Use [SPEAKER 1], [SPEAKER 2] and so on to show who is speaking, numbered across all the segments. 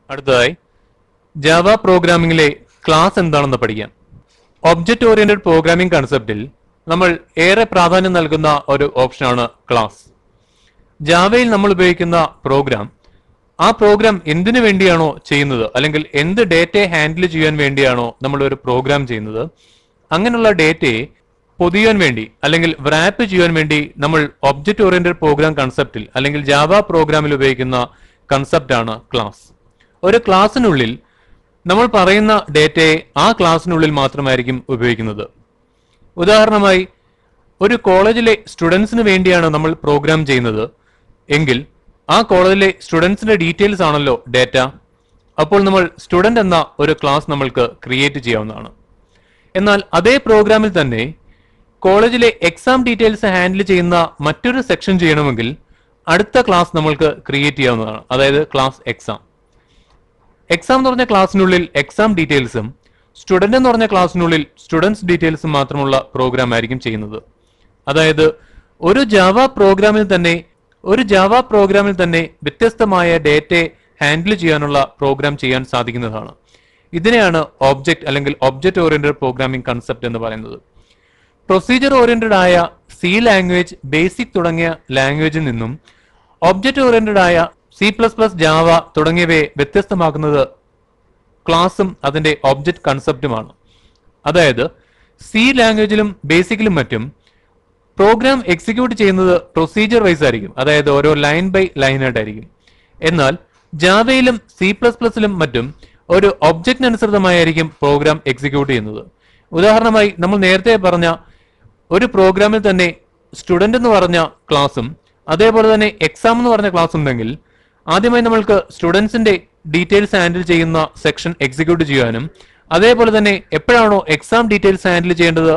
[SPEAKER 1] അടുത്തതായി Java പ്രോഗ്രാമിംഗിലെ class എന്താണെന്ന് പഠിക്കാം. ഒബ്ജക്റ്റ് ഓറിയന്റഡ് പ്രോഗ്രാമിംഗ് കൺസെപ്റ്റിൽ നമ്മൾ ഏറെ പ്രാധാന്യം നൽകുന്ന ഒരു ഓപ്ഷനാണ് ക്ലാസ്. ജാവയിൽ നമ്മൾ ഉപയോഗിക്കുന്ന പ്രോഗ്രാം ആ പ്രോഗ്രാം എന്തിനു വേണ്ടിയാണോ ചെയ്യുന്നത്, അല്ലെങ്കിൽ എന്ത് ഡേറ്റയെ ഹാൻഡിൽ ചെയ്യാൻ വേണ്ടിയാണോ നമ്മൾ ഒരു പ്രോഗ്രാം ചെയ്യുന്നത്, അങ്ങനെയുള്ള ഡേറ്റയെ പൊതിയാൻ വേണ്ടി അല്ലെങ്കിൽ റാപ്പ് ചെയ്യാൻ വേണ്ടി നമ്മൾ ഒബ്ജക്റ്റ് ഓറിയന്റഡ് പ്രോഗ്രാം കൺസെപ്റ്റിൽ അല്ലെങ്കിൽ ജാവ പ്രോഗ്രാമിൽ ഉപയോഗിക്കുന്ന കൺസെപ്റ്റാണ് ക്ലാസ്. ഒരു ക്ലാസ്സിനുള്ളിൽ നമ്മൾ പറയുന്ന ഡേറ്റയെ ആ ക്ലാസ്സിനുള്ളിൽ മാത്രമായിരിക്കും ഉപയോഗിക്കുന്നത്. ഉദാഹരണമായി ഒരു കോളേജിലെ സ്റ്റുഡൻസിന് വേണ്ടിയാണ് നമ്മൾ പ്രോഗ്രാം ചെയ്യുന്നത് എങ്കിൽ ആ കോളേജിലെ സ്റ്റുഡൻസിന്റെ ഡീറ്റെയിൽസ് ആണല്ലോ ഡേറ്റ. അപ്പോൾ നമ്മൾ സ്റ്റുഡന്റ് എന്ന ഒരു ക്ലാസ് നമ്മൾക്ക് ക്രിയേറ്റ് ചെയ്യാവുന്നതാണ്. എന്നാൽ അതേ പ്രോഗ്രാമിൽ തന്നെ കോളേജിലെ എക്സാം ഡീറ്റെയിൽസ് ഹാൻഡിൽ ചെയ്യുന്ന മറ്റൊരു സെക്ഷൻ ചെയ്യണമെങ്കിൽ അടുത്ത ക്ലാസ് നമ്മൾക്ക് ക്രിയേറ്റ് ചെയ്യാവുന്നതാണ്, അതായത് ക്ലാസ് എക്സാം. എക്സാം എന്ന് പറഞ്ഞ ക്ലാസ്സിനുള്ളിൽ എക്സാം ഡീറ്റെയിൽസും സ്റ്റുഡന്റ് എന്ന് പറഞ്ഞ ക്ലാസ്സിനുള്ളിൽ സ്റ്റുഡൻസ് ഡീറ്റെയിൽസും മാത്രമുള്ള പ്രോഗ്രാം ആയിരിക്കും ചെയ്യുന്നത്. അതായത് ഒരു ജാവ പ്രോഗ്രാമിൽ തന്നെ വ്യത്യസ്തമായ ഡേറ്റയെ ഹാൻഡിൽ ചെയ്യാനുള്ള പ്രോഗ്രാം ചെയ്യാൻ സാധിക്കുന്നതാണ്. ഇതിനെയാണ് ഒബ്ജക്റ്റ് അല്ലെങ്കിൽ ഒബ്ജക്റ്റ് ഓറിയന്റഡ് പ്രോഗ്രാമിംഗ് കൺസെപ്റ്റ് എന്ന് പറയുന്നത്. പ്രൊസീജിയർ ഓറിയന്റഡ് ആയ സി ലാംഗ്വേജ്, ബേസിക് തുടങ്ങിയ ലാംഗ്വേജിൽ നിന്നും ഒബ്ജക്റ്റ് ഓറിയന്റഡ് ആയ C++, ജാവ തുടങ്ങിയവയെ വ്യത്യസ്തമാക്കുന്നത് ക്ലാസും അതിന്റെ ഒബ്ജക്റ്റ് കൺസെപ്റ്റുമാണ്. അതായത് സി ലാംഗ്വേജിലും ബേസിക്കിലും മറ്റും പ്രോഗ്രാം എക്സിക്യൂട്ട് ചെയ്യുന്നത് പ്രൊസീജിയർ വൈസ് ആയിരിക്കും, അതായത് ഓരോ ലൈൻ ബൈ ലൈൻ ആയിട്ടായിരിക്കും. എന്നാൽ ജാവയിലും C++ലും മറ്റും ഒരു ഒബ്ജക്റ്റിനനുസൃതമായിരിക്കും പ്രോഗ്രാം എക്സിക്യൂട്ട് ചെയ്യുന്നത്. ഉദാഹരണമായി നമ്മൾ നേരത്തെ പറഞ്ഞ ഒരു പ്രോഗ്രാമിൽ തന്നെ സ്റ്റുഡന്റ് എന്ന് പറഞ്ഞ ക്ലാസും അതേപോലെ തന്നെ എക്സാം എന്ന് പറഞ്ഞ ക്ലാസ് ഉണ്ടെങ്കിൽ ആദ്യമായി നമ്മൾക്ക് സ്റ്റുഡൻസിന്റെ ഡീറ്റെയിൽസ് ഹാൻഡിൽ ചെയ്യുന്ന സെക്ഷൻ എക്സിക്യൂട്ട് ചെയ്യാനും അതേപോലെ തന്നെ എപ്പോഴാണോ എക്സാം ഡീറ്റെയിൽസ് ഹാൻഡിൽ ചെയ്യേണ്ടത്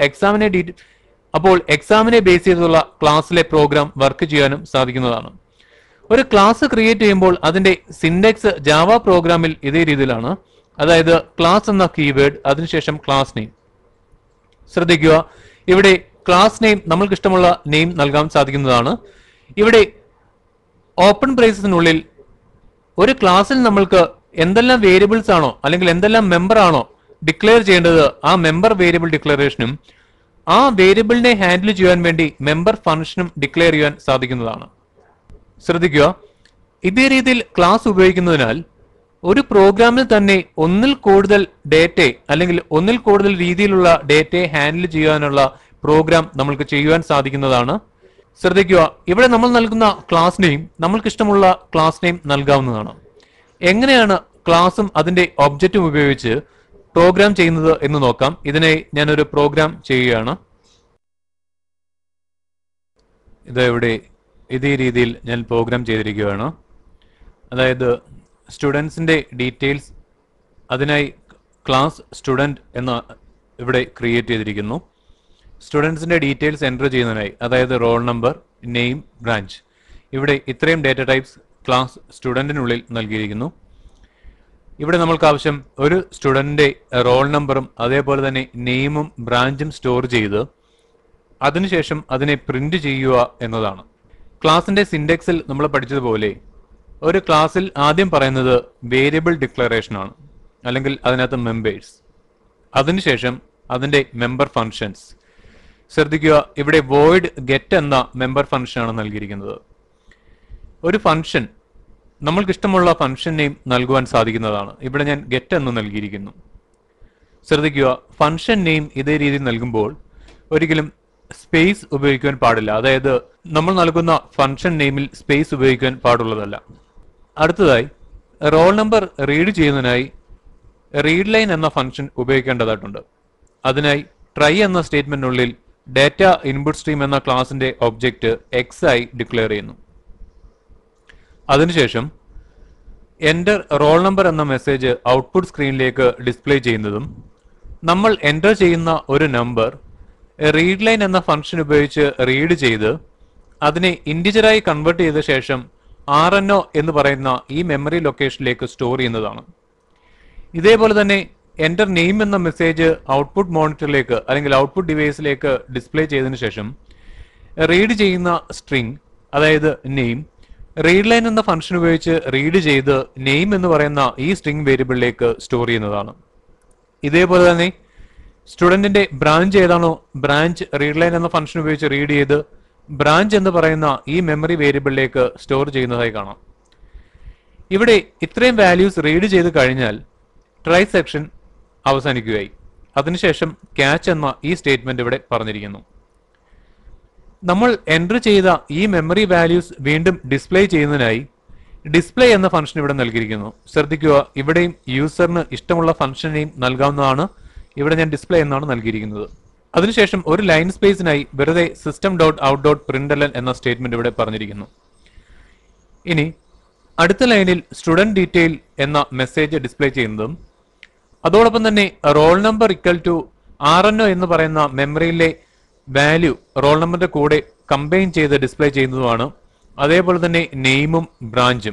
[SPEAKER 1] അപ്പോൾ എക്സാമിനെ ബേസ് ചെയ്തുള്ള ക്ലാസ്സിലെ പ്രോഗ്രാം വർക്ക് ചെയ്യാനും സാധിക്കുന്നതാണ്. ഒരു ക്ലാസ് ക്രിയേറ്റ് ചെയ്യുമ്പോൾ അതിന്റെ സിൻഡെക്സ് ജാവ പ്രോഗ്രാമിൽ ഇതേ രീതിയിലാണ്. അതായത് ക്ലാസ് എന്ന കീവേഡ്, അതിനുശേഷം ക്ലാസ് നെയിം. ശ്രദ്ധിക്കുക, ഇവിടെ ക്ലാസ് നെയിം നമ്മൾക്ക് ഇഷ്ടമുള്ള നെയിം നൽകാൻ സാധിക്കുന്നതാണ്. ഇവിടെ ഓപ്പൺ ബ്രേസസിനുള്ളിൽ ഒരു ക്ലാസ്സിൽ നമ്മൾക്ക് എന്തെല്ലാം വേരിയബിൾസ് ആണോ അല്ലെങ്കിൽ എന്തെല്ലാം മെമ്പർ ആണോ ഡിക്ലെയർ ചെയ്യേണ്ടത് ആ മെമ്പർ വേരിയബിൾ ഡിക്ലറേഷനും ആ വേരിയബിളിനെ ഹാൻഡിൽ ചെയ്യാൻ വേണ്ടി മെമ്പർ ഫംഗ്ഷനും ഡിക്ലെയർ ചെയ്യാൻ സാധിക്കുന്നതാണ്. ശ്രദ്ധിക്കുക, ഇതേ രീതിയിൽ ക്ലാസ് ഉപയോഗിക്കുന്നതിനാൽ ഒരു പ്രോഗ്രാമിൽ തന്നെ ഒന്നിൽ കൂടുതൽ ഡേറ്റയെ അല്ലെങ്കിൽ ഒന്നിൽ കൂടുതൽ രീതിയിലുള്ള ഡേറ്റയെ ഹാൻഡിൽ ചെയ്യാനുള്ള പ്രോഗ്രാം നമ്മൾക്ക് ചെയ്യുവാൻ സാധിക്കുന്നതാണ്. ശ്രദ്ധിക്കുക, ഇവിടെ നമ്മൾ നൽകുന്ന ക്ലാസ് നെയിം നമ്മൾക്ക് ഇഷ്ടമുള്ള ക്ലാസ് നെയിം നൽകാവുന്നതാണ്. എങ്ങനെയാണ് ക്ലാസും അതിന്റെ ഒബ്ജക്റ്റും ഉപയോഗിച്ച് പ്രോഗ്രാം ചെയ്യുന്നത് എന്ന് നോക്കാം. ഇതിനെ ഞാനൊരു പ്രോഗ്രാം ചെയ്യുകയാണ്. ഇവിടെ ഇതേ രീതിയിൽ ഞാൻ പ്രോഗ്രാം ചെയ്തിരിക്കുകയാണ്. അതായത് സ്റ്റുഡൻസിന്റെ ഡീറ്റെയിൽസ്, അതിനായി ക്ലാസ് സ്റ്റുഡന്റ് എന്ന ഇവിടെ ക്രിയേറ്റ് ചെയ്തിരിക്കുന്നു. സ്റ്റുഡൻസിന്റെ ഡീറ്റെയിൽസ് എൻ്റർ ചെയ്യുന്നതിനായി, അതായത് റോൾ നമ്പർ, നെയിം, ബ്രാഞ്ച്, ഇവിടെ ഇത്രയും ഡേറ്റ ടൈപ്സ് ക്ലാസ് സ്റ്റുഡന്റിനുള്ളിൽ നൽകിയിരിക്കുന്നു. ഇവിടെ നമ്മൾക്ക് ആവശ്യം ഒരു സ്റ്റുഡന്റിന്റെ റോൾ നമ്പറും അതേപോലെ തന്നെ നെയിമും ബ്രാഞ്ചും സ്റ്റോർ ചെയ്ത് അതിനുശേഷം അതിനെ പ്രിന്റ് ചെയ്യുക എന്നതാണ്. ക്ലാസിന്റെ സിൻഡെക്സിൽ നമ്മൾ പഠിച്ചതുപോലെ ഒരു ക്ലാസ്സിൽ ആദ്യം പറയുന്നത് വേരിയബിൾ ഡിക്ലറേഷൻ ആണ്, അല്ലെങ്കിൽ അതിനകത്ത് മെമ്പേഴ്സ്, അതിനുശേഷം അതിന്റെ മെമ്പർ ഫങ്ഷൻസ്. ശ്രദ്ധിക്കുക, ഇവിടെ വോയിഡ് ഗെറ്റ് എന്ന മെമ്പർ ഫംഗ്ഷനാണ് നൽകിയിരിക്കുന്നത്. ഒരു ഫംഗ്ഷൻ നമ്മൾക്ക് ഇഷ്ടമുള്ള ഫംഗ്ഷൻ നെയിം നൽകുവാൻ സാധിക്കുന്നതാണ്. ഇവിടെ ഞാൻ ഗെറ്റ് എന്ന് നൽകിയിരിക്കുന്നു. ശ്രദ്ധിക്കുക, ഫംഗ്ഷൻ നെയിം ഇതേ രീതിയിൽ നൽകുമ്പോൾ ഒരിക്കലും സ്പേസ് ഉപയോഗിക്കുവാൻ പാടില്ല. അതായത് നമ്മൾ നൽകുന്ന ഫംഗ്ഷൻ നെയിമിൽ സ്പേസ് ഉപയോഗിക്കാൻ പാടുള്ളതല്ല. അടുത്തതായി റോൾ നമ്പർ റീഡ് ചെയ്യുന്നതിനായി റീഡ് ലൈൻ എന്ന ഫംഗ്ഷൻ ഉപയോഗിക്കേണ്ടതായിട്ടുണ്ട്. അതിനായി ട്രൈ എന്ന സ്റ്റേറ്റ്മെന്റിനുള്ളിൽ ഡാറ്റ ഇൻപുട്ട് സ്ട്രീം എന്ന ക്ലാസിന്റെ ഒബ്ജക്റ്റ് എക്സ് ആയി ഡിക്ലെയർ ചെയ്യുന്നു. അതിനുശേഷം എൻ്റർ റോൾ നമ്പർ എന്ന മെസ്സേജ് ഔട്ട്പുട്ട് സ്ക്രീനിലേക്ക് ഡിസ്പ്ലേ ചെയ്യുന്നതും നമ്മൾ എൻ്റർ ചെയ്യുന്ന ഒരു നമ്പർ റീഡ് ലൈൻ എന്ന ഫംഗ്ഷൻ ഉപയോഗിച്ച് റീഡ് ചെയ്ത് അതിനെ ഇൻറ്റിജറായി കൺവേർട്ട് ചെയ്ത ശേഷം RNO എന്ന് പറയുന്ന ഈ മെമ്മറി ലൊക്കേഷനിലേക്ക് സ്റ്റോർ ചെയ്യുന്നതാണ്. ഇതേപോലെ തന്നെ എൻ്റർ നെയിം എന്ന മെസ്സേജ് ഔട്ട്പുട്ട് മോണിറ്ററിലേക്ക് അല്ലെങ്കിൽ ഔട്ട്പുട്ട് ഡിവൈസിലേക്ക് ഡിസ്പ്ലേ ചെയ്തതിനു ശേഷം റീഡ് ചെയ്യുന്ന സ്ട്രിംഗ്, അതായത് നെയിം, റീഡ് ലൈൻ എന്ന ഫംഗ്ഷൻ ഉപയോഗിച്ച് റീഡ് ചെയ്ത് നെയിം എന്ന് പറയുന്ന ഈ സ്ട്രിംഗ് വേരിയബിളിലേക്ക് സ്റ്റോർ ചെയ്യുന്നതാണ്. ഇതേപോലെ തന്നെ സ്റ്റുഡന്റിന്റെ ബ്രാഞ്ച് ഏതാണോ ബ്രാഞ്ച് റീഡ് ലൈൻ എന്ന ഫംഗ്ഷൻ ഉപയോഗിച്ച് റീഡ് ചെയ്ത് ബ്രാഞ്ച് എന്ന് പറയുന്ന ഈ മെമ്മറി വേരിയബിളിലേക്ക് സ്റ്റോർ ചെയ്യുന്നതായി കാണാം. ഇവിടെ ഇത്രയും വാല്യൂസ് റീഡ് ചെയ്ത് കഴിഞ്ഞാൽ ട്രൈ സെക്ഷൻ അവസാനിക്കുകയായി. അതിനുശേഷം ക്യാച്ച് എന്ന ഈ സ്റ്റേറ്റ്മെന്റ് ഇവിടെ പറഞ്ഞിരിക്കുന്നു. നമ്മൾ എൻറ്റർ ചെയ്ത ഈ മെമ്മറി വാല്യൂസ് വീണ്ടും ഡിസ്പ്ലേ ചെയ്യുന്നതിനായി ഡിസ്പ്ലേ എന്ന ഫംഗ്ഷൻ ഇവിടെ നൽകിയിരിക്കുന്നു. ശ്രദ്ധിക്കുക, ഇവിടെയും യൂസറിന് ഇഷ്ടമുള്ള ഫംഗ്ഷൻ നെയിം നൽകാവുന്നതാണ്. ഇവിടെ ഞാൻ ഡിസ്പ്ലേ എന്നാണ് നൽകിയിരിക്കുന്നത്. അതിനുശേഷം ഒരു ലൈൻ സ്പേസിനായി വെറുതെ system dot out dot println എന്ന സ്റ്റേറ്റ്മെന്റ് ഇവിടെ പറഞ്ഞിരിക്കുന്നു. ഇനി അടുത്ത ലൈനിൽ സ്റ്റുഡന്റ് ഡീറ്റെയിൽ എന്ന മെസ്സേജ് ഡിസ്പ്ലേ ചെയ്യുന്നതും അതോടൊപ്പം തന്നെ roll number equal to RNO എന്ന് പറയുന്ന മെമ്മറിയിലെ വാല്യൂ റോൾ നമ്പറിന്റെ കൂടെ കമ്പൈൻ ചെയ്ത് ഡിസ്പ്ലേ ചെയ്യുന്നതുമാണ്. അതേപോലെ തന്നെ നെയിമും ബ്രാഞ്ചും.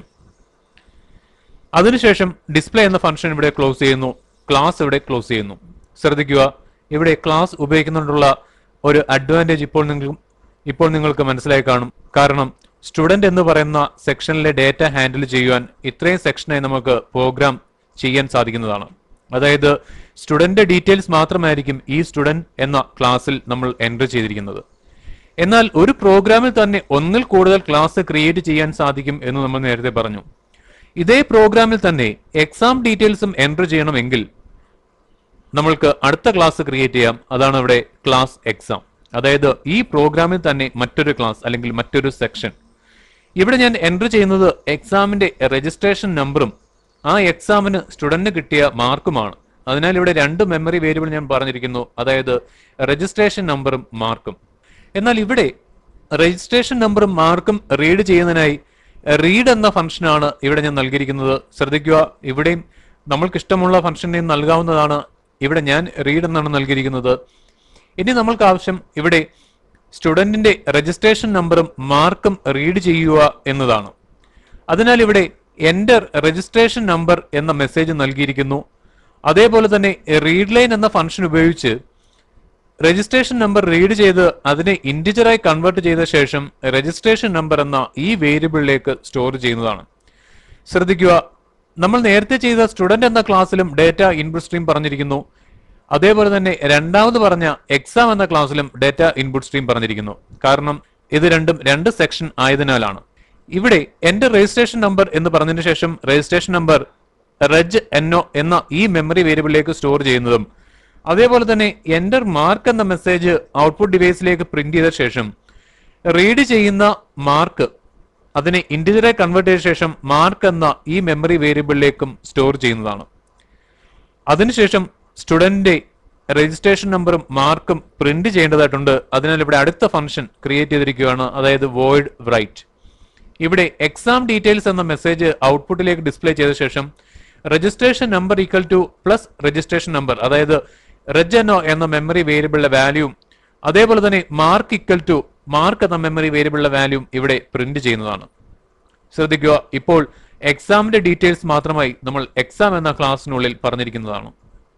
[SPEAKER 1] അതിനുശേഷം ഡിസ്പ്ലേ എന്ന ഫംഗ്ഷൻ ഇവിടെ ക്ലോസ് ചെയ്യുന്നു, ക്ലാസ് ഇവിടെ ക്ലോസ് ചെയ്യുന്നു. ശ്രദ്ധിക്കുക, ഇവിടെ ക്ലാസ് ഉപയോഗിക്കുന്നതിനുള്ള ഒരു അഡ്വാൻറ്റേജ് ഇപ്പോൾ നിങ്ങൾക്ക് മനസ്സിലായി കാണും. കാരണം സ്റ്റുഡന്റ് എന്ന് പറയുന്ന സെക്ഷനിലെ ഡേറ്റ ഹാൻഡിൽ ചെയ്യുവാൻ ഇത്രയും സെക്ഷനായി നമുക്ക് പ്രോഗ്രാം ചെയ്യാൻ സാധിക്കുന്നതാണ്. അതായത് സ്റ്റുഡന്റ് ഡീറ്റെയിൽസ് മാത്രമായിരിക്കും ഈ സ്റ്റുഡന്റ് എന്ന ക്ലാസ്സിൽ നമ്മൾ എൻറ്റർ ചെയ്തിരിക്കുന്നത്. എന്നാൽ ഒരു പ്രോഗ്രാമിൽ തന്നെ ഒന്നിൽ കൂടുതൽ ക്ലാസ് ക്രിയേറ്റ് ചെയ്യാൻ സാധിക്കും എന്ന് നമ്മൾ നേരത്തെ പറഞ്ഞു. ഇതേ പ്രോഗ്രാമിൽ തന്നെ എക്സാം ഡീറ്റെയിൽസും എൻറ്റർ ചെയ്യണമെങ്കിൽ നമ്മൾക്ക് അടുത്ത ക്ലാസ് ക്രിയേറ്റ് ചെയ്യാം. അതാണ് ഇവിടെ ക്ലാസ് എക്സാം. അതായത് ഈ പ്രോഗ്രാമിൽ തന്നെ മറ്റൊരു ക്ലാസ് അല്ലെങ്കിൽ മറ്റൊരു സെക്ഷൻ. ഇവിടെ ഞാൻ എൻറ്റർ ചെയ്യുന്നത് എക്സാമിന്റെ രജിസ്ട്രേഷൻ നമ്പറും ആ എക്സാമിന് സ്റ്റുഡന്റിന് കിട്ടിയ മാർക്കുമാണ്. അതിനാൽ ഇവിടെ രണ്ട് മെമ്മറി വേരിയബിൾ ഞാൻ പറഞ്ഞിരിക്കുന്നു, അതായത് രജിസ്ട്രേഷൻ നമ്പറും മാർക്കും. എന്നാൽ ഇവിടെ രജിസ്ട്രേഷൻ നമ്പറും മാർക്കും റീഡ് ചെയ്യുന്നതിനായി റീഡ് എന്ന ഫംഗ്ഷനാണ് ഇവിടെ ഞാൻ നൽകിയിരിക്കുന്നത്. ശ്രദ്ധിക്കുക, ഇവിടെയും നമ്മൾക്ക് ഇഷ്ടമുള്ള ഫംഗ്ഷൻ നെയിം നൽകാവുന്നതാണ്. ഇവിടെ ഞാൻ റീഡ് എന്നാണ് നൽകിയിരിക്കുന്നത്. ഇനി നമ്മൾക്ക് ആവശ്യം ഇവിടെ സ്റ്റുഡന്റിന്റെ രജിസ്ട്രേഷൻ നമ്പറും മാർക്കും റീഡ് ചെയ്യുക എന്നതാണ്. അതിനാൽ ഇവിടെ എന്റർ രജിസ്ട്രേഷൻ നമ്പർ എന്ന മെസ്സേജ് നൽകിയിരിക്കുന്നു. അതേപോലെ തന്നെ റീഡ് ലൈൻ എന്ന ഫംഗ്ഷൻ ഉപയോഗിച്ച് രജിസ്ട്രേഷൻ നമ്പർ റീഡ് ചെയ്ത് അതിനെ ഇന്റിജറായി കൺവേർട്ട് ചെയ്ത ശേഷം രജിസ്ട്രേഷൻ നമ്പർ എന്ന ഈ വേരിയബിളിലേക്ക് സ്റ്റോർ ചെയ്യുന്നതാണ്. ശ്രദ്ധിക്കുക, നമ്മൾ നേരത്തെ ചെയ്ത സ്റ്റുഡന്റ് എന്ന ക്ലാസ്സിലും ഡേറ്റ ഇൻപുട്ട് സ്ട്രീം പറഞ്ഞിരിക്കുന്നു. അതേപോലെ തന്നെ രണ്ടാമത് പറഞ്ഞ എക്സാം എന്ന ക്ലാസ്സിലും ഡേറ്റ ഇൻപുട്ട് സ്ട്രീം പറഞ്ഞിരിക്കുന്നു. കാരണം ഇത് രണ്ടും രണ്ട് സെക്ഷൻ ആയതിനാലാണ്. ഇവിടെ എന്റെ രജിസ്ട്രേഷൻ നമ്പർ എന്ന് പറഞ്ഞതിന് ശേഷം രജിസ്ട്രേഷൻ നമ്പർ റെജ് എന്നോ എന്ന ഈ മെമ്മറി വേരിയബിളിലേക്ക് സ്റ്റോർ ചെയ്യുന്നതും അതേപോലെ തന്നെ എന്റർ മാർക്ക് എന്ന മെസ്സേജ് ഔട്ട്പുട്ട് ഡിവൈസിലേക്ക് പ്രിന്റ് ചെയ്ത ശേഷം റീഡ് ചെയ്യുന്ന മാർക്ക് അതിനെ ഇന്റിജറായി കൺവേർട്ട് ചെയ്ത ശേഷം മാർക്ക് എന്ന ഈ മെമ്മറി വേരിയബിളിലേക്കും സ്റ്റോർ ചെയ്യുന്നതാണ്. അതിനുശേഷം സ്റ്റുഡന്റിന്റെ രജിസ്ട്രേഷൻ നമ്പറും മാർക്കും പ്രിന്റ് ചെയ്യേണ്ടതായിട്ടുണ്ട്. അതിനാൽ ഇവിടെ അടുത്ത ഫംഗ്ഷൻ ക്രിയേറ്റ് ചെയ്തിരിക്കുകയാണ്, അതായത് വോയിഡ് റൈറ്റ്. ഇവിടെ എക്സാം ഡീറ്റെയിൽസ് എന്ന മെസ്സേജ് ഔട്ട്പുട്ടിലേക്ക് ഡിസ്പ്ലേ ചെയ്ത ശേഷം registration number equal to plus registration number, അതായത് റെജനോ എന്ന മെമ്മറി വേരിയബിളിലെ വാല്യൂം അതേപോലെ തന്നെ മാർക്ക് ഈക്വൽ ടു മാർക്ക് എന്ന മെമ്മറി വേരിയബിളിലെ വാല്യൂം ഇവിടെ പ്രിന്റ് ചെയ്യുന്നതാണ്. ശ്രദ്ധിക്കുക, ഇപ്പോൾ എക്സാമിന്റെ ഡീറ്റെയിൽസ് മാത്രമായി നമ്മൾ എക്സാം എന്ന ക്ലാസ്സിനുള്ളിൽ പറഞ്ഞിരിക്കുന്നതാണ്.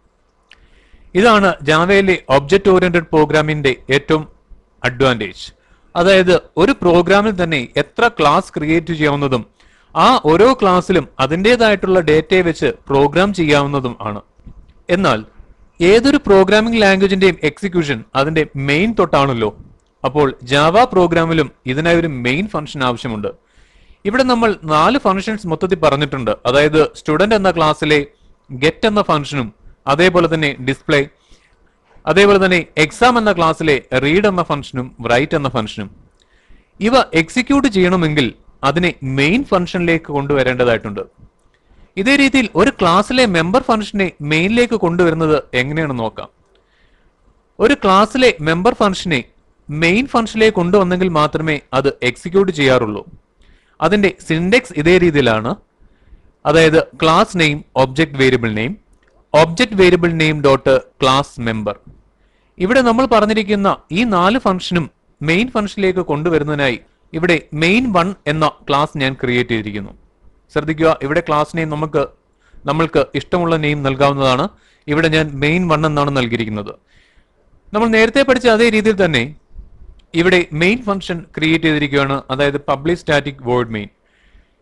[SPEAKER 1] ഇതാണ് ജാവയിലെ ഒബ്ജക്റ്റ് ഓറിയന്റഡ് പ്രോഗ്രാമിന്റെ ഏറ്റവും അഡ്വാൻറ്റേജ്. അതായത് ഒരു പ്രോഗ്രാമിൽ തന്നെ എത്ര ക്ലാസ് ക്രിയേറ്റ് ചെയ്യാവുന്നതും ആ ഓരോ ക്ലാസ്സിലും അതിൻ്റെതായിട്ടുള്ള ഡേറ്റയെ വെച്ച് പ്രോഗ്രാം ചെയ്യാവുന്നതും ആണ്. എന്നാൽ ഏതൊരു പ്രോഗ്രാമിംഗ് ലാംഗ്വേജിന്റെയും എക്സിക്യൂഷൻ അതിന്റെ മെയിൻ തൊട്ടാണല്ലോ. അപ്പോൾ ജാവ പ്രോഗ്രാമിലും ഇതിനായി ഒരു മെയിൻ ഫംഗ്ഷൻ ആവശ്യമുണ്ട്. ഇവിടെ നമ്മൾ 4 ഫംഗ്ഷൻസ് മൊത്തത്തിൽ പറഞ്ഞിട്ടുണ്ട്. അതായത് സ്റ്റുഡന്റ് എന്ന ക്ലാസ്സിലെ ഗെറ്റ് എന്ന ഫംഗ്ഷനും അതേപോലെ തന്നെ ഡിസ്പ്ലേ, അതേപോലെ തന്നെ എക്സാം എന്ന ക്ലാസ്സിലെ റീഡ് എന്ന ഫംഗ്ഷനും റൈറ്റ് എന്ന ഫംഗ്ഷനും. ഇവ എക്സിക്യൂട്ട് ചെയ്യണമെങ്കിൽ അതിനെ മെയിൻ ഫംഗ്ഷനിലേക്ക് കൊണ്ടുവരേണ്ടതായിട്ടുണ്ട്. ഇതേ രീതിയിൽ ഒരു ക്ലാസ്സിലെ മെമ്പർ ഫംഗ്ഷനെ മെയിനിലേക്ക് കൊണ്ടുവരുന്നത് എങ്ങനെയാണെന്ന് നോക്കാം. ഒരു ക്ലാസ്സിലെ മെമ്പർ ഫംഗ്ഷനെ മെയിൻ ഫംഗ്ഷനിലേക്ക് കൊണ്ടുവന്നെങ്കിൽ മാത്രമേ അത് എക്സിക്യൂട്ട് ചെയ്യാറുള്ളൂ. അതിന്റെ സിൻഡെക്സ് ഇതേ രീതിയിലാണ്. അതായത് class name object variable name, object variable name dot class member. ഇവിടെ നമ്മൾ പറഞ്ഞിരിക്കുന്ന ഈ 4 ഫംഗ്ഷനും മെയിൻ ഫംഗ്ഷനിലേക്ക് കൊണ്ടുവരുന്നതിനായി ഇവിടെ മെയിൻ 1 എന്ന ക്ലാസ് ഞാൻ ക്രിയേറ്റ് ചെയ്തിരിക്കുന്നു. ശ്രദ്ധിക്കുക, ഇവിടെ ക്ലാസ് നെയിം നമ്മൾക്ക് ഇഷ്ടമുള്ള നെയിം നൽകാവുന്നതാണ്. ഇവിടെ ഞാൻ മെയിൻ 1 എന്നാണ് നൽകിയിരിക്കുന്നത്. നമ്മൾ നേരത്തെ പഠിച്ച അതേ രീതിയിൽ തന്നെ ഇവിടെ മെയിൻ ഫംഗ്ഷൻ ക്രിയേറ്റ് ചെയ്തിരിക്കുകയാണ്. അതായത് പബ്ലിക് സ്റ്റാറ്റിക് വോയിഡ് മെയിൻ.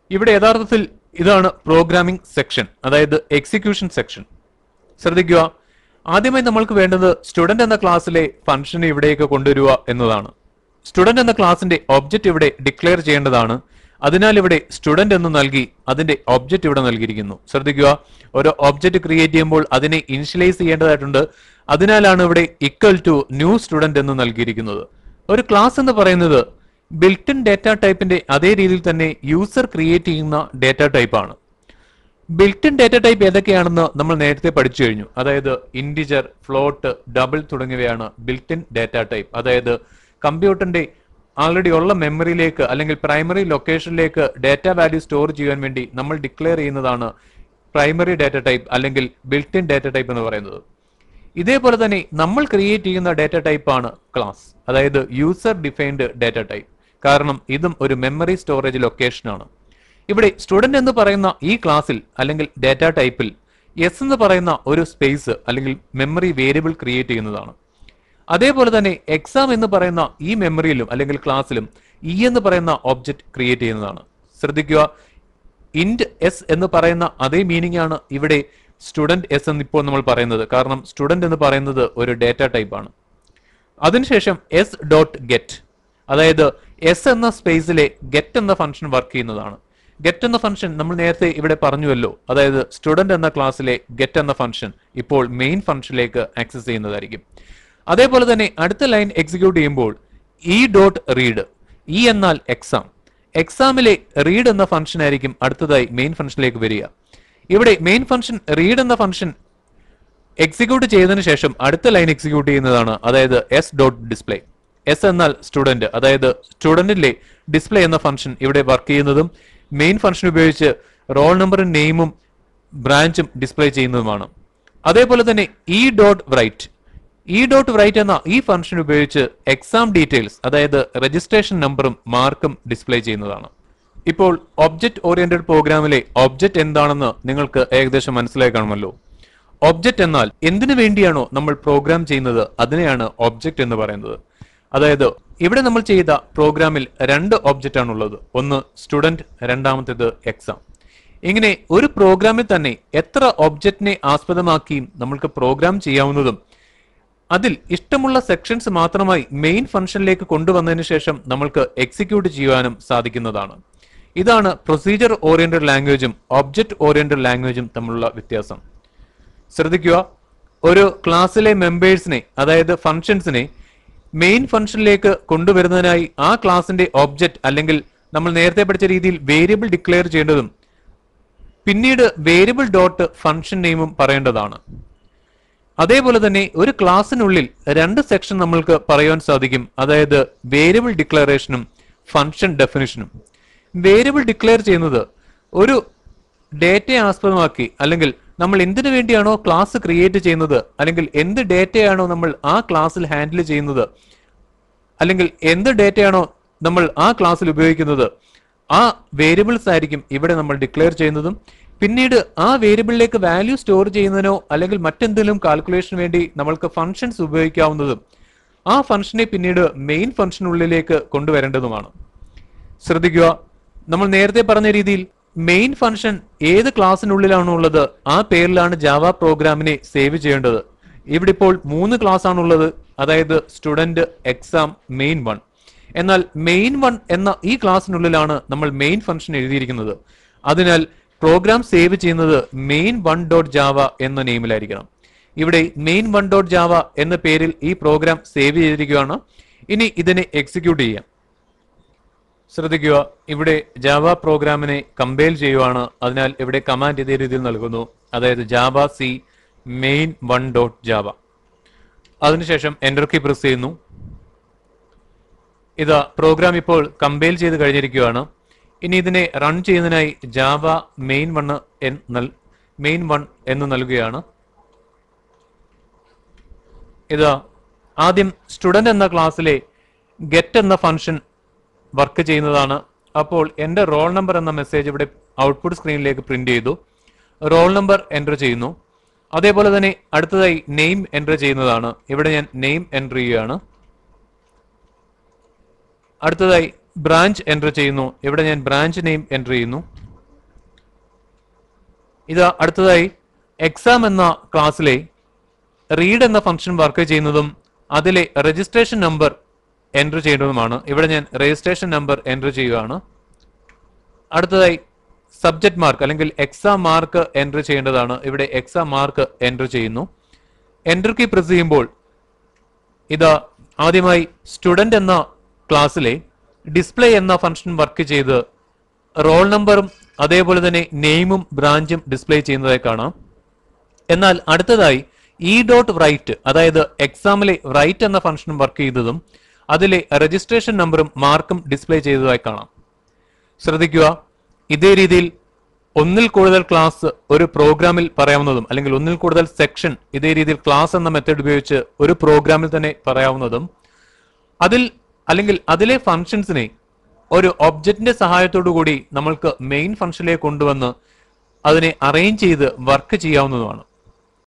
[SPEAKER 1] ഇവിടെ യഥാർത്ഥത്തിൽ ഇതാണ് പ്രോഗ്രാമിംഗ് സെക്ഷൻ, അതായത് എക്സിക്യൂഷൻ സെക്ഷൻ. ശ്രദ്ധിക്കുക, ആദ്യമായി നമ്മൾക്ക് വേണ്ടത് സ്റ്റുഡന്റ് എന്ന ക്ലാസ്സിലെ ഫംഗ്ഷനെ ഇവിടേക്ക് കൊണ്ടുവരിക എന്നതാണ്. സ്റ്റുഡന്റ് എന്ന ക്ലാസിന്റെ ഒബ്ജക്റ്റ് ഇവിടെ ഡിക്ലെയർ ചെയ്യേണ്ടതാണ്. അതിനാൽ ഇവിടെ സ്റ്റുഡന്റ് എന്ന് നൽകി അതിന്റെ ഒബ്ജക്റ്റ് ഇവിടെ നൽകിയിരിക്കുന്നു. ശ്രദ്ധിക്കുക, ഒരു ഒബ്ജക്റ്റ് ക്രിയേറ്റ് ചെയ്യുമ്പോൾ അതിനെ ഇനിഷ്യലൈസ് ചെയ്യേണ്ടതായിട്ടുണ്ട്. അതിനാലാണ് ഇവിടെ ഈക്വൽ ടു ന്യൂ സ്റ്റുഡന്റ് എന്ന് നൽകിയിരിക്കുന്നത്. ഒരു ക്ലാസ് എന്ന് പറയുന്നത് ബിൽറ്റ് ഇൻ ഡേറ്റ ടൈപ്പിന്റെ അതേ രീതിയിൽ തന്നെ യൂസർ ക്രിയേറ്റ് ചെയ്യുന്ന ഡേറ്റ ടൈപ്പാണ്. ബിൽറ്റ് ഇൻ ഡേറ്റ ടൈപ്പ് ഏതൊക്കെയാണെന്ന് നമ്മൾ നേരത്തെ പഠിച്ചു കഴിഞ്ഞു. അതായത് ഇന്റിജർ, ഫ്ലോട്ട്, ഡബിൾ തുടങ്ങിയവയാണ് ബിൽറ്റ് ഇൻ ഡേറ്റ ടൈപ്പ്. അതായത് കമ്പ്യൂട്ടറിന്റെ ആൾറെഡി ഉള്ള മെമ്മറിയിലേക്ക് അല്ലെങ്കിൽ പ്രൈമറി ലൊക്കേഷനിലേക്ക് ഡേറ്റ വാല്യൂ സ്റ്റോർ ചെയ്യാൻ വേണ്ടി നമ്മൾ ഡിക്ലെയർ ചെയ്യുന്നതാണ് പ്രൈമറി ഡേറ്റ ടൈപ്പ് അല്ലെങ്കിൽ ബിൽറ്റ് ഇൻ ഡേറ്റ ടൈപ്പ് എന്ന് പറയുന്നത്. ഇതേപോലെ തന്നെ നമ്മൾ ക്രിയേറ്റ് ചെയ്യുന്ന ഡേറ്റ ടൈപ്പ് ആണ് ക്ലാസ്, അതായത് യൂസർ ഡിഫൈൻഡ് ഡേറ്റ ടൈപ്പ്. കാരണം ഇതും ഒരു മെമ്മറി സ്റ്റോറേജ് ലൊക്കേഷൻ ആണ്. ഇവിടെ സ്റ്റുഡന്റ് എന്ന് പറയുന്ന ഈ ക്ലാസ്സിൽ അല്ലെങ്കിൽ ഡേറ്റ ടൈപ്പിൽ എസ് എന്ന് പറയുന്ന ഒരു സ്പേസ് അല്ലെങ്കിൽ മെമ്മറി വേരിയബിൾ ക്രിയേറ്റ് ചെയ്യുന്നതാണ്. അതേപോലെ തന്നെ എക്സാം എന്ന് പറയുന്ന ഈ മെമ്മറിയിലും അല്ലെങ്കിൽ ക്ലാസ്സിലും ഇ എന്ന് പറയുന്ന ഒബ്ജക്റ്റ് ക്രിയേറ്റ് ചെയ്യുന്നതാണ്. ശ്രദ്ധിക്കുക, ഇന്റ് എസ് എന്ന് പറയുന്ന അതേ മീനിങ് ആണ് ഇവിടെ സ്റ്റുഡന്റ് എസ് എന്ന് ഇപ്പോൾ നമ്മൾ പറയുന്നത്. കാരണം സ്റ്റുഡന്റ് എന്ന് പറയുന്നത് ഒരു ഡേറ്റ ടൈപ്പ് ആണ്. അതിനുശേഷം എസ് ഡോട്ട് ഗെറ്റ്, അതായത് എസ് എന്ന സ്പേസിലെ ഗെറ്റ് എന്ന ഫംഗ്ഷൻ വർക്ക് ചെയ്യുന്നതാണ്. ഗെറ്റ് എന്ന ഫംഗ്ഷൻ നമ്മൾ നേരത്തെ ഇവിടെ പറഞ്ഞുവല്ലോ, അതായത് സ്റ്റുഡന്റ് എന്ന ക്ലാസ്സിലെ ഗെറ്റ് എന്ന ഫംഗ്ഷൻ ഇപ്പോൾ മെയിൻ ഫംഗ്ഷനിലേക്ക് ആക്സസ് ചെയ്യുന്നതായിരിക്കും. അതേപോലെ തന്നെ അടുത്ത ലൈൻ എക്സിക്യൂട്ട് ചെയ്യുമ്പോൾ ഇ ഡോട്ട് റീഡ്, ഇ എന്നാൽ എക്സാം, എക്സാമിലെ റീഡ് എന്ന ഫംഗ്ഷൻ ആയിരിക്കും അടുത്തതായി മെയിൻ ഫംഗ്ഷനിലേക്ക് വരിക. ഇവിടെ മെയിൻ ഫംഗ്ഷൻ റീഡ് എന്ന ഫംഗ്ഷൻ എക്സിക്യൂട്ട് ചെയ്തതിനു ശേഷം അടുത്ത ലൈൻ എക്സിക്യൂട്ട് ചെയ്യുന്നതാണ്, അതായത് എസ് ഡോട്ട് ഡിസ്പ്ലേ. എസ് എന്നാൽ സ്റ്റുഡന്റ്, അതായത് സ്റ്റുഡന്റിലെ ഡിസ്പ്ലേ എന്ന ഫംഗ്ഷൻ ഇവിടെ വർക്ക് ചെയ്യുന്നതും മെയിൻ ഫംഗ്ഷൻ ഉപയോഗിച്ച് റോൾ നമ്പറും നെയിമും ബ്രാഞ്ചും ഡിസ്പ്ലേ ചെയ്യുന്നതുമാണ്. അതേപോലെ തന്നെ E dot write, E dot write എന്ന ഈ ഫംഗ്ഷൻ ഉപയോഗിച്ച് എക്സാം ഡീറ്റെയിൽസ്, അതായത് രജിസ്ട്രേഷൻ നമ്പറും മാർക്കും ഡിസ്പ്ലേ ചെയ്യുന്നതാണ്. ഇപ്പോൾ ഒബ്ജക്റ്റ് ഓറിയന്റഡ് പ്രോഗ്രാമിലെ ഒബ്ജക്റ്റ് എന്താണെന്ന് നിങ്ങൾക്ക് ഏകദേശം മനസ്സിലായി കാണുമല്ലോ. ഒബ്ജക്റ്റ് എന്നാൽ എന്തിനു വേണ്ടിയാണോ നമ്മൾ പ്രോഗ്രാം ചെയ്യുന്നത് അതിനെയാണ് ഒബ്ജക്റ്റ് എന്ന് പറയുന്നത്. അതായത് ഇവിടെ നമ്മൾ ചെയ്ത പ്രോഗ്രാമിൽ രണ്ട് ഒബ്ജക്റ്റ് ആണുള്ളത്, ഒന്ന് സ്റ്റുഡന്റ്, രണ്ടാമത്തേത് എക്സാം. ഇങ്ങനെ ഒരു പ്രോഗ്രാമിൽ തന്നെ എത്ര ഒബ്ജക്റ്റിനെ ആസ്പദമാക്കിയും നമ്മൾക്ക് പ്രോഗ്രാം ചെയ്യാവുന്നതും അതിൽ ഇഷ്ടമുള്ള സെക്ഷൻസ് മാത്രമായി മെയിൻ ഫംഗ്ഷനിലേക്ക് കൊണ്ടുവന്നതിന് ശേഷം നമ്മൾക്ക് എക്സിക്യൂട്ട് ചെയ്യുവാനും സാധിക്കുന്നതാണ്. ഇതാണ് പ്രൊസീജിയർ ഓറിയന്റഡ് ലാംഗ്വേജും ഒബ്ജക്റ്റ് ഓറിയന്റഡ് ലാംഗ്വേജും തമ്മിലുള്ള വ്യത്യാസം. ശ്രദ്ധിക്കുക, ഒരു ക്ലാസ്സിലെ മെമ്പേഴ്സിനെ, അതായത് ഫംഗ്ഷൻസിനെ മെയിൻ ഫംഗ്ഷനിലേക്ക് കൊണ്ടുവരുന്നതിനായി ആ ക്ലാസിന്റെ ഒബ്ജക്റ്റ് അല്ലെങ്കിൽ നമ്മൾ നേരത്തെ പഠിച്ച രീതിയിൽ വേരിയബിൾ ഡിക്ലെയർ ചെയ്യേണ്ടതും പിന്നീട് വേരിയബിൾ ഡോട്ട് ഫംഗ്ഷൻ നെയിമും പറയേണ്ടതാണ്. അതേപോലെ തന്നെ ഒരു ക്ലാസ്സിനുള്ളിൽ രണ്ട് സെക്ഷൻ നമ്മൾക്ക് പറയാൻ സാധിക്കും, അതായത് വേരിയബിൾ ഡിക്ലറേഷനും ഫംഗ്ഷൻ ഡെഫിനിഷനും. വേരിയബിൾ ഡിക്ലെയർ ചെയ്യുന്നത് ഒരു ഡേറ്റയെ ആസ്പദമാക്കി അല്ലെങ്കിൽ നമ്മൾ എന്തിനു വേണ്ടിയാണോ ക്ലാസ് ക്രിയേറ്റ് ചെയ്യുന്നത് അല്ലെങ്കിൽ എന്ത് ഡേറ്റയാണോ നമ്മൾ ആ ക്ലാസ്സിൽ ഹാൻഡിൽ ചെയ്യുന്നത് അല്ലെങ്കിൽ എന്ത് ഡേറ്റയാണോ നമ്മൾ ആ ക്ലാസ്സിൽ ഉപയോഗിക്കുന്നത് ആ വേരിയബിൾസ് ആയിരിക്കും ഇവിടെ നമ്മൾ ഡിക്ലെയർ ചെയ്യുന്നതും പിന്നീട് ആ വേരിയബിളിലേക്ക് വാല്യൂ സ്റ്റോർ ചെയ്യുന്നതിനോ അല്ലെങ്കിൽ മറ്റെന്തെങ്കിലും കാൽക്കുലേഷന് വേണ്ടി നമ്മൾക്ക് ഫംഗ്ഷൻസ് ഉപയോഗിക്കാവുന്നതും ആ ഫംഗ്ഷനെ പിന്നീട് മെയിൻ ഫംഗ്ഷനുള്ളിലേക്ക് കൊണ്ടുവരേണ്ടതുമാണ്. ശ്രദ്ധിക്കുക, നമ്മൾ നേരത്തെ പറഞ്ഞ രീതിയിൽ മെയിൻ ഫംഗ്ഷൻ ഏത് ക്ലാസ്സിനുള്ളിലാണോ ഉള്ളത് ആ പേരിലാണ് ജാവ പ്രോഗ്രാമിനെ സേവ് ചെയ്യേണ്ടത്. ഇവിടെ ഇപ്പോൾ 3 ക്ലാസ് ആണുള്ളത്, അതായത് സ്റ്റുഡന്റ്, എക്സാം, മെയിൻ 1. എന്നാൽ മെയിൻ 1 എന്ന ഈ ക്ലാസ്സിനുള്ളിലാണ് നമ്മൾ മെയിൻ ഫംഗ്ഷൻ എഴുതിയിരിക്കുന്നത്. അതിനാൽ പ്രോഗ്രാം സേവ് ചെയ്യുന്നത് മെയിൻ 1 ഡോട്ട് ജാവ എന്ന നെയിമിലായിരിക്കണം. ഇവിടെ മെയിൻ 1 ഡോട്ട് ജാവ എന്ന പേരിൽ ഈ പ്രോഗ്രാം സേവ് ചെയ്തിരിക്കുകയാണ്. ഇനി ഇതിനെ എക്സിക്യൂട്ട് ചെയ്യാം. ശ്രദ്ധിക്കുക, ഇവിടെ ജാവ പ്രോഗ്രാമിനെ കമ്പൈൽ ചെയ്യുവാണ്. അതിനാൽ ഇവിടെ കമാൻഡ് ഇതേ രീതിയിൽ നൽകുന്നു, അതായത് Java C main 1 dot Java. അതിനുശേഷം എൻ്റർ കീ പ്രസ് ചെയ്യുന്നു. ഇതാ പ്രോഗ്രാം ഇപ്പോൾ കമ്പൈൽ ചെയ്ത് കഴിഞ്ഞിരിക്കുകയാണ്. ഇനി ഇതിനെ റൺ ചെയ്യുന്നതിനായി ജാവ മെയിൻ 1 എന്ന് നൽകുകയാണ്. ഇതാ ആദ്യം സ്റ്റുഡന്റ് എന്ന ക്ലാസ്സിലെ ഗെറ്റ് എന്ന ഫംഗ്ഷൻ വർക്ക് ചെയ്യുന്നതാണ്. അപ്പോൾ എൻ്റെ റോൾ നമ്പർ എന്ന മെസ്സേജ് ഇവിടെ ഔട്ട്പുട്ട് സ്ക്രീനിലേക്ക് പ്രിന്റ് ചെയ്തു. റോൾ നമ്പർ എൻ്റർ ചെയ്യുന്നു. അതേപോലെ തന്നെ അടുത്തതായി നെയിം എൻ്റർ ചെയ്യുന്നതാണ്. ഇവിടെ ഞാൻ നെയിം എൻ്റർ ചെയ്യുകയാണ്. അടുത്തതായി ബ്രാഞ്ച് എൻ്റർ ചെയ്യുന്നു. ഇവിടെ ഞാൻ ബ്രാഞ്ച് നെയിം എൻ്റർ ചെയ്യുന്നു. ഇത് അടുത്തതായി എക്സാം എന്ന ക്ലാസ്സിലെ റീഡ് എന്ന ഫംഗ്ഷൻ വർക്ക് ചെയ്യുന്നതും അതിലെ രജിസ്ട്രേഷൻ നമ്പർ എൻറ്റർ ചെയ്യേണ്ടതുമാണ്. ഇവിടെ ഞാൻ രജിസ്ട്രേഷൻ നമ്പർ എൻറ്റർ ചെയ്യുകയാണ്. അടുത്തതായി സബ്ജക്ട് മാർക്ക് അല്ലെങ്കിൽ എക്സാം മാർക്ക് എൻറ്റർ ചെയ്യേണ്ടതാണ്. ഇവിടെ എക്സാം മാർക്ക് എൻറ്റർ ചെയ്യുന്നു. എൻറ്റർ കീ പ്രസ് ചെയ്യുമ്പോൾ ഇത് ആദ്യമായി സ്റ്റുഡന്റ് എന്ന ക്ലാസ്സിലെ ഡിസ്പ്ലേ എന്ന ഫംഗ്ഷൻ വർക്ക് ചെയ്ത് റോൾ നമ്പറും അതേപോലെ തന്നെ നെയിമും ബ്രാഞ്ചും ഡിസ്പ്ലേ ചെയ്യുന്നതായി കാണാം. എന്നാൽ അടുത്തതായി ഇ ഡോട്ട് റൈറ്റ്, അതായത് എക്സാമിലെ റൈറ്റ് എന്ന ഫംഗ്ഷൻ വർക്ക് ചെയ്തതും അതിലെ രജിസ്ട്രേഷൻ നമ്പറും മാർക്കും ഡിസ്പ്ലേ ചെയ്തതായി കാണാം. ശ്രദ്ധിക്കുക, ഇതേ രീതിയിൽ ഒന്നിൽ കൂടുതൽ ക്ലാസ് ഒരു പ്രോഗ്രാമിൽ പറയാവുന്നതും അല്ലെങ്കിൽ ഒന്നിൽ കൂടുതൽ സെക്ഷൻ ഇതേ രീതിയിൽ ക്ലാസ് എന്ന മെത്തേഡ് ഉപയോഗിച്ച് ഒരു പ്രോഗ്രാമിൽ തന്നെ പറയാവുന്നതും അതിലെ ഫംഗ്ഷൻസിനെ ഒരു ഒബ്ജക്റ്റിന്റെ സഹായത്തോടു കൂടി നമ്മൾക്ക് മെയിൻ ഫംഗ്ഷനിലേക്ക് കൊണ്ടുവന്ന് അതിനെ അറേഞ്ച് ചെയ്ത് വർക്ക് ചെയ്യാവുന്നതുമാണ്.